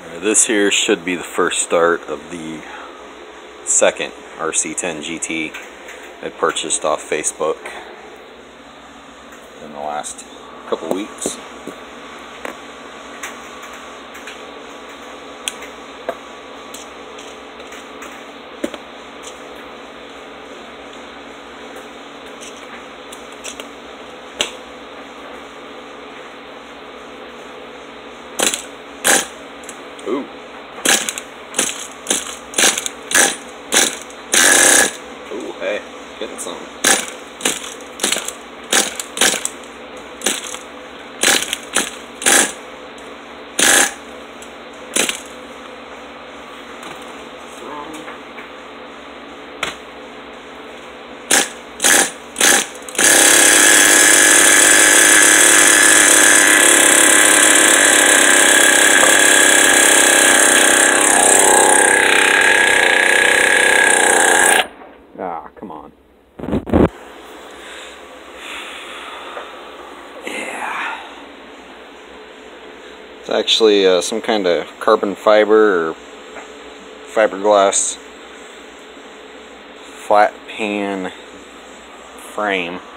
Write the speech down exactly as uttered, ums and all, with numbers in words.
This here should be the first start of the second R C ten G T I purchased off Facebook in the last couple weeks. Ooh. Ooh, hey, getting some. Ah, come on. Yeah. It's actually uh, some kind of carbon fiber or fiberglass flat pan frame.